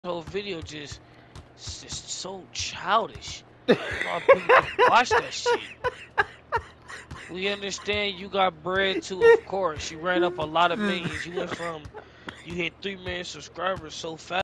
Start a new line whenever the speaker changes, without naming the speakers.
whole video just so childish. A lot of people just watch that shit. We understand you got bread too, of course. You ran up a lot of millions. You went from you hit 3 million subscribers so fast.